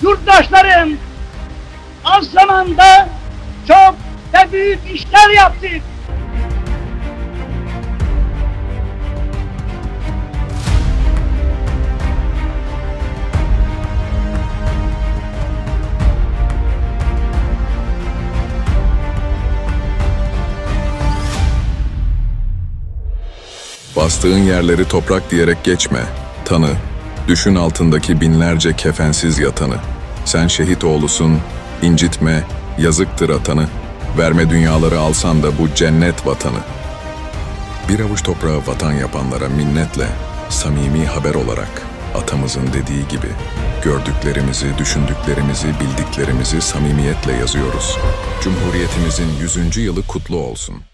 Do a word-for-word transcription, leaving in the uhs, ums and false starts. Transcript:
yurttaşlarım, az zamanda çok ve büyük işler yaptık. Bastığın yerleri toprak diyerek geçme, tanı, düşün altındaki binlerce kefensiz yatanı. Sen şehit oğlusun, incitme, yazıktır atanı, verme dünyaları alsan da bu cennet vatanı. Bir avuç toprağı vatan yapanlara minnetle, samimi haber olarak, atamızın dediği gibi, gördüklerimizi, düşündüklerimizi, bildiklerimizi samimiyetle yazıyoruz. Cumhuriyetimizin yüzüncü yılı kutlu olsun.